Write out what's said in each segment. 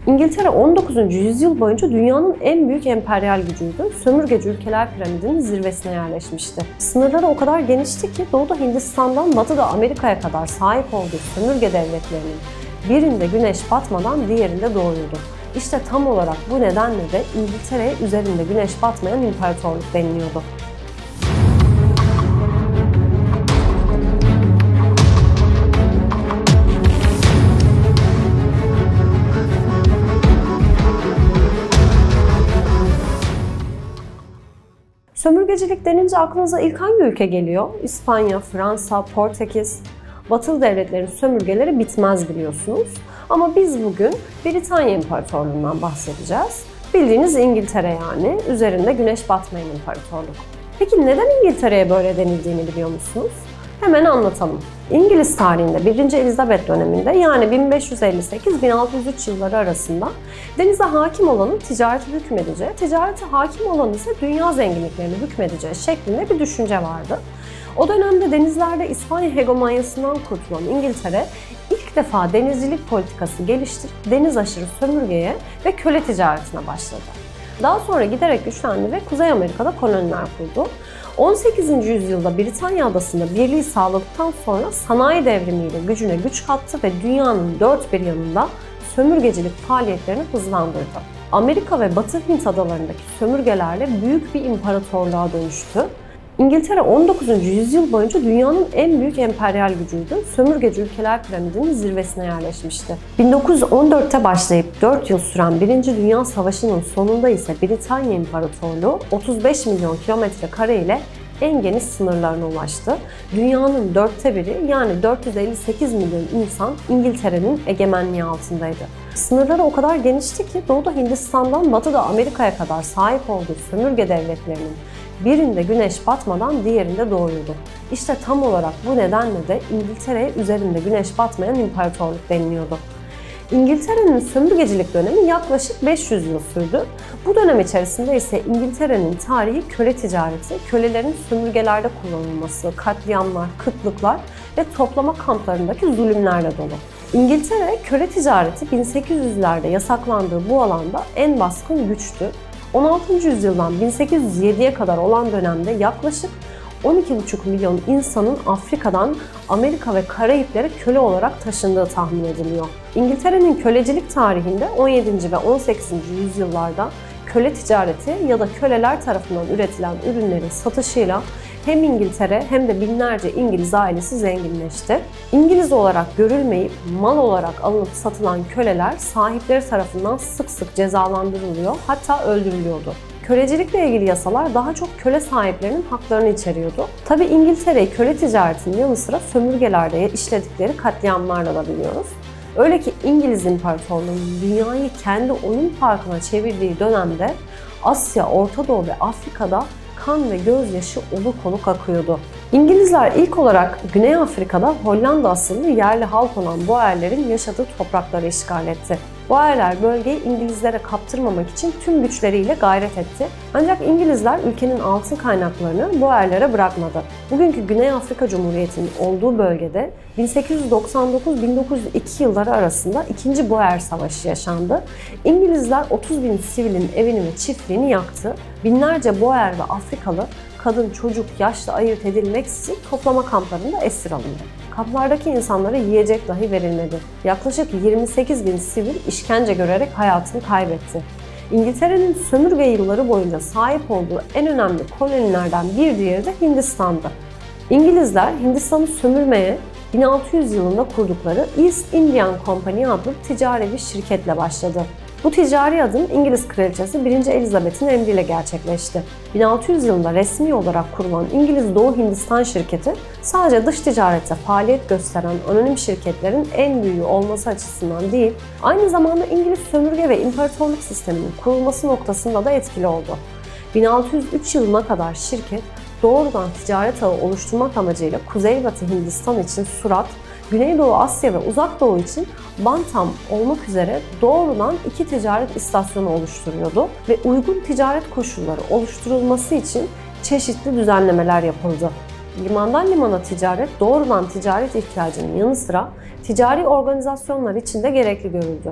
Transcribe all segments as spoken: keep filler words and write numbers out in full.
İngiltere on dokuzuncu yüzyıl boyunca dünyanın en büyük emperyal gücüydü. Sömürgeci ülkeler piramidinin zirvesine yerleşmişti. Sınırları o kadar genişti ki doğuda Hindistan'dan batıda Amerika'ya kadar sahip olduğu sömürge devletlerinin birinde güneş batmadan diğerinde doğuyordu. İşte tam olarak bu nedenle de İngiltere'ye üzerinde güneş batmayan imparatorluk deniliyordu. Sömürgecilik denince aklınıza ilk hangi ülke geliyor? İspanya, Fransa, Portekiz. Batılı devletlerin sömürgeleri bitmez biliyorsunuz. Ama biz bugün Britanya İmparatorluğu'ndan bahsedeceğiz. Bildiğiniz İngiltere yani, üzerinde güneş batmayan imparatorluk. Peki neden İngiltere'ye böyle denildiğini biliyor musunuz? Hemen anlatalım. İngiliz tarihinde birinci Elizabeth döneminde yani bin beş yüz elli sekiz bin altı yüz üç yılları arasında denize hakim olanın ticareti hükmedeceği, ticarete hakim olanın ise dünya zenginliklerini hükmedeceği şeklinde bir düşünce vardı. O dönemde denizlerde İspanya hegemonyasından kurtulan İngiltere ilk defa denizcilik politikası geliştirip deniz aşırı sömürgeye ve köle ticaretine başladı. Daha sonra giderek güçlendi ve Kuzey Amerika'da koloniler kurdu. on sekizinci yüzyılda Britanya adasında birliği sağladıktan sonra sanayi devrimiyle gücüne güç kattı ve dünyanın dört bir yanında sömürgecilik faaliyetlerini hızlandırdı. Amerika ve Batı Hint adalarındaki sömürgelerle büyük bir imparatorluğa dönüştü. İngiltere on dokuzuncu yüzyıl boyunca dünyanın en büyük emperyal gücüydü. Sömürgeci ülkeler piramidinin zirvesine yerleşmişti. bin dokuz yüz on dörtte başlayıp dört yıl süren Birinci Dünya Savaşı'nın sonunda ise Britanya İmparatorluğu otuz beş milyon kilometre kare ile en geniş sınırlarına ulaştı. Dünyanın dörtte biri yani dört yüz elli sekiz milyon insan İngiltere'nin egemenliği altındaydı. Sınırları o kadar genişti ki doğuda Hindistan'dan batıda Amerika'ya kadar sahip olduğu sömürge devletlerinin birinde güneş batmadan diğerinde doğuyordu. İşte tam olarak bu nedenle de İngiltere'ye üzerinde güneş batmayan imparatorluk deniliyordu. İngiltere'nin sömürgecilik dönemi yaklaşık beş yüz yıl sürdü. Bu dönem içerisinde ise İngiltere'nin tarihi köle ticareti, kölelerin sömürgelerde kullanılması, katliamlar, kıtlıklar ve toplama kamplarındaki zulümlerle dolu. İngiltere köle ticareti bin sekiz yüzlerde yasaklandığı bu alanda en baskın güçtü. on altıncı yüzyıldan bin sekiz yüz yediye kadar olan dönemde yaklaşık on iki buçuk milyon insanın Afrika'dan Amerika ve Karayiplere köle olarak taşındığı tahmin ediliyor. İngiltere'nin kölecilik tarihinde on yedinci ve on sekizinci yüzyıllarda köle ticareti ya da köleler tarafından üretilen ürünlerin satışıyla hem İngiltere hem de binlerce İngiliz ailesi zenginleşti. İngiliz olarak görülmeyip mal olarak alınıp satılan köleler sahipleri tarafından sık sık cezalandırılıyor, hatta öldürülüyordu. Kölecilikle ilgili yasalar daha çok köle sahiplerinin haklarını içeriyordu. Tabi İngiltere'yi köle ticaretinin yanı sıra sömürgelerde işledikleri katliamlarla da biliyoruz. Öyle ki İngiliz İmparatorluğu'nun dünyayı kendi oyun parkına çevirdiği dönemde Asya, Orta Doğu ve Afrika'da kan ve gözyaşı oluk oluk akıyordu. İngilizler ilk olarak Güney Afrika'da Hollanda asıllı yerli halk olan Boerlerin yaşadığı toprakları işgal etti. Boerler bölgeyi İngilizlere kaptırmamak için tüm güçleriyle gayret etti. Ancak İngilizler ülkenin altın kaynaklarını Boerlere bırakmadı. Bugünkü Güney Afrika Cumhuriyeti'nin olduğu bölgede bin sekiz yüz doksan dokuz bin dokuz yüz iki yılları arasında ikinci Boer Savaşı yaşandı. İngilizler otuz bin sivilin evini ve çiftliğini yaktı. Binlerce Boer ve Afrikalı kadın, çocuk, yaşlı ayırt edilmeksizin toplama kamplarında esir alındı. Kamplardaki insanlara yiyecek dahi verilmedi. Yaklaşık yirmi sekiz bin sivil işkence görerek hayatını kaybetti. İngiltere'nin sömürge yılları boyunca sahip olduğu en önemli kolonilerden bir diğeri de Hindistan'dı. İngilizler Hindistan'ı sömürmeye bin altı yüz yılında kurdukları East Indian Company adlı ticari bir şirketle başladı. Bu ticari adım İngiliz Kraliçesi birinci Elizabeth'in emriyle gerçekleşti. bin altı yüz yılında resmi olarak kurulan İngiliz Doğu Hindistan şirketi sadece dış ticarette faaliyet gösteren anonim şirketlerin en büyüğü olması açısından değil, aynı zamanda İngiliz sömürge ve imparatorluk sisteminin kurulması noktasında da etkili oldu. bin altı yüz üç yılına kadar şirket doğrudan ticaret ağı oluşturmak amacıyla Kuzeybatı Hindistan için Surat, Güneydoğu Asya ve Uzak Doğu için Bantam olmak üzere doğrudan iki ticaret istasyonu oluşturuyordu ve uygun ticaret koşulları oluşturulması için çeşitli düzenlemeler yapıldı. Limandan limana ticaret doğrudan ticaret ihtiyacının yanı sıra ticari organizasyonlar için de gerekli görüldü.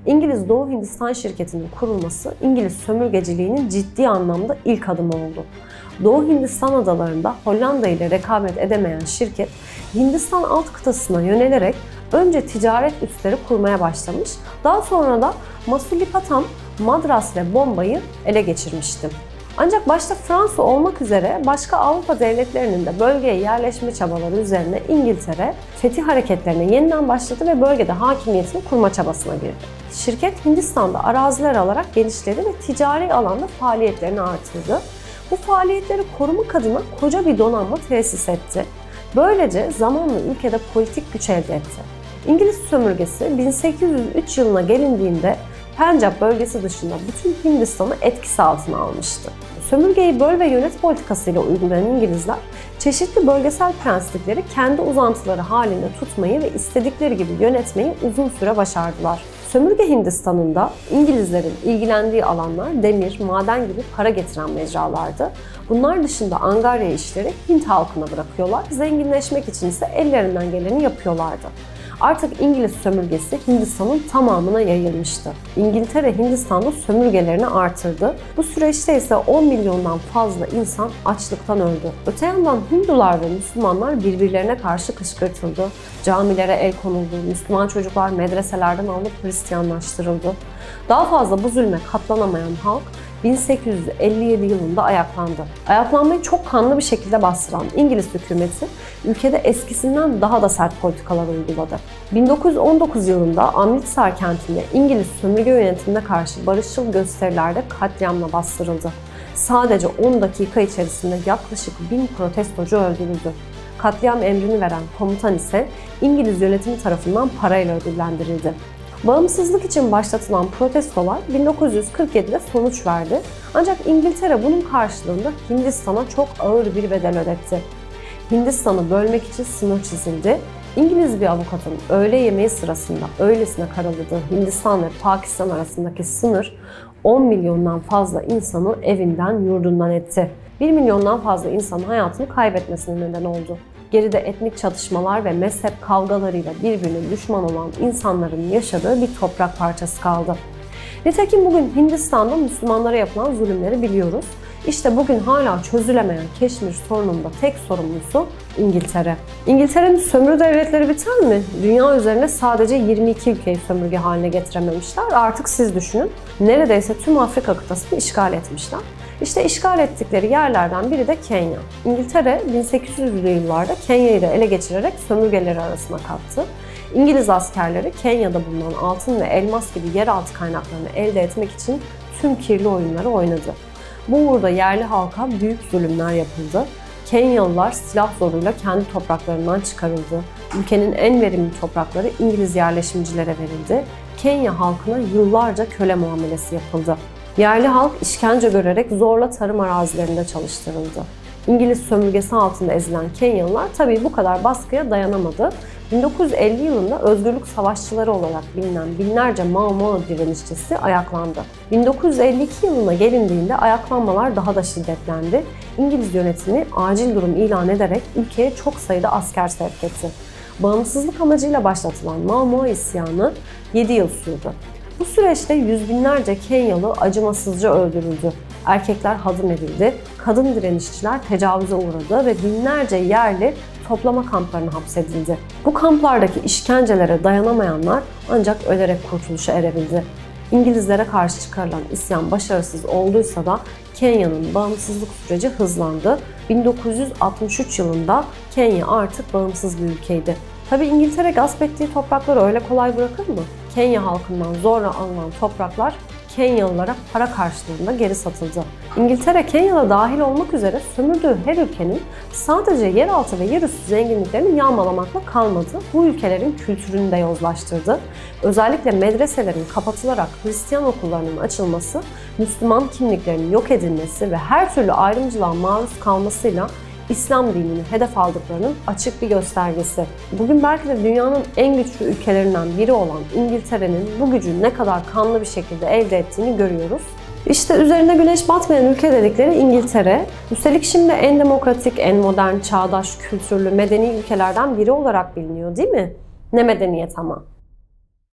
İngiliz Doğu Hindistan şirketinin kurulması İngiliz sömürgeciliğinin ciddi anlamda ilk adımı oldu. Doğu Hindistan adalarında Hollanda ile rekabet edemeyen şirket, Hindistan alt kıtasına yönelerek önce ticaret üsleri kurmaya başlamış, daha sonra da Masulipatam, Madras ve Bombay'ı ele geçirmişti. Ancak başta Fransa olmak üzere başka Avrupa devletlerinin de bölgeye yerleşme çabaları üzerine İngiltere, fetih hareketlerine yeniden başladı ve bölgede hakimiyetini kurma çabasına girdi. Şirket Hindistan'da araziler alarak genişledi ve ticari alanda faaliyetlerini artırdı. Bu faaliyetleri korumak adına koca bir donanma tesis etti. Böylece zamanla ülkede politik güç elde etti. İngiliz sömürgesi bin sekiz yüz üç yılına gelindiğinde Pencap bölgesi dışında bütün Hindistan'ı etkisi altına almıştı. Sömürgeyi böl ve yönet politikasıyla uygulayan İngilizler, çeşitli bölgesel prensipleri kendi uzantıları halinde tutmayı ve istedikleri gibi yönetmeyi uzun süre başardılar. Sömürge Hindistan'ında İngilizlerin ilgilendiği alanlar demir, maden gibi para getiren mecralardı. Bunlar dışında angarya işleri Hint halkına bırakıyorlar, zenginleşmek için ise ellerinden geleni yapıyorlardı. Artık İngiliz sömürgesi Hindistan'ın tamamına yayılmıştı. İngiltere Hindistan'da sömürgelerini artırdı. Bu süreçte ise on milyondan fazla insan açlıktan öldü. Öte yandan Hindular ve Müslümanlar birbirlerine karşı kışkırtıldı. Camilere el konuldu, Müslüman çocuklar medreselerden alınıp Hristiyanlaştırıldı. Daha fazla bu zulme katlanamayan halk bin sekiz yüz elli yedi yılında ayaklandı. Ayaklanmayı çok kanlı bir şekilde bastıran İngiliz hükümeti ülkede eskisinden daha da sert politikalar uyguladı. bin dokuz yüz on dokuz yılında Amritsar kentinde İngiliz sömürge yönetimine karşı barışçıl gösterilerde katliamla bastırıldı. Sadece on dakika içerisinde yaklaşık bin protestocu öldürüldü. Katliam emrini veren komutan ise İngiliz yönetimi tarafından parayla ödüllendirildi. Bağımsızlık için başlatılan protestolar bin dokuz yüz kırk yedide sonuç verdi. Ancak İngiltere bunun karşılığında Hindistan'a çok ağır bir bedel ödetti. Hindistan'ı bölmek için sınır çizildi. İngiliz bir avukatın öğle yemeği sırasında öylesine karaladığı Hindistan ve Pakistan arasındaki sınır on milyondan fazla insanı evinden yurdundan etti. bir milyondan fazla insanın hayatını kaybetmesine neden oldu. Geride etnik çatışmalar ve mezhep kavgalarıyla birbirine düşman olan insanların yaşadığı bir toprak parçası kaldı. Nitekim bugün Hindistan'da Müslümanlara yapılan zulümleri biliyoruz. İşte bugün hala çözülemeyen Keşmir sorunun da tek sorumlusu İngiltere. İngiltere'nin sömürü devletleri biter mi? Dünya üzerine sadece yirmi iki ülkeyi sömürge haline getirememişler. Artık siz düşünün. Neredeyse tüm Afrika kıtasını işgal etmişler. İşte işgal ettikleri yerlerden biri de Kenya. İngiltere bin sekiz yüzlü yıllarda Kenya'yı da ele geçirerek sömürgeleri arasına kattı. İngiliz askerleri Kenya'da bulunan altın ve elmas gibi yeraltı kaynaklarını elde etmek için tüm kirli oyunları oynadı. Bu uğurda yerli halka büyük zulümler yapıldı. Kenyalılar silah zoruyla kendi topraklarından çıkarıldı. Ülkenin en verimli toprakları İngiliz yerleşimcilere verildi. Kenya halkına yıllarca köle muamelesi yapıldı. Yerli halk işkence görerek zorla tarım arazilerinde çalıştırıldı. İngiliz sömürgesi altında ezilen Kenyalılar tabii bu kadar baskıya dayanamadı. bin dokuz yüz elli yılında özgürlük savaşçıları olarak bilinen binlerce Mau Mau direnişçisi ayaklandı. bin dokuz yüz elli iki yılına gelindiğinde ayaklanmalar daha da şiddetlendi. İngiliz yönetimi acil durum ilan ederek ülkeye çok sayıda asker sevk etti. Bağımsızlık amacıyla başlatılan Mau Mau isyanı yedi yıl sürdü. Bu süreçte yüz binlerce Kenyalı acımasızca öldürüldü. Erkekler hadım edildi, kadın direnişçiler tecavüze uğradı ve binlerce yerli toplama kamplarına hapsedildi. Bu kamplardaki işkencelere dayanamayanlar ancak ölerek kurtuluşa erebildi. İngilizlere karşı çıkarılan isyan başarısız olduysa da Kenya'nın bağımsızlık süreci hızlandı. bin dokuz yüz altmış üç yılında Kenya artık bağımsız bir ülkeydi. Tabii İngiltere gasp ettiği toprakları öyle kolay bırakır mı? Kenya halkından zorla alınan topraklar Kenyalılara para karşılığında geri satıldı. İngiltere, Kenya'da dahil olmak üzere sömürdüğü her ülkenin sadece yeraltı ve yerüstü zenginliklerini yağmalamakla kalmadı. Bu ülkelerin kültürünü de yozlaştırdı. Özellikle medreselerin kapatılarak Hristiyan okullarının açılması, Müslüman kimliklerinin yok edilmesi ve her türlü ayrımcılığa maruz kalmasıyla İslam dinini hedef aldıklarının açık bir göstergesi. Bugün belki de dünyanın en güçlü ülkelerinden biri olan İngiltere'nin bu gücü ne kadar kanlı bir şekilde elde ettiğini görüyoruz. İşte üzerinde güneş batmayan ülke dedikleri İngiltere, üstelik şimdi en demokratik, en modern, çağdaş, kültürlü, medeni ülkelerden biri olarak biliniyor değil mi? Ne medeniyet ama.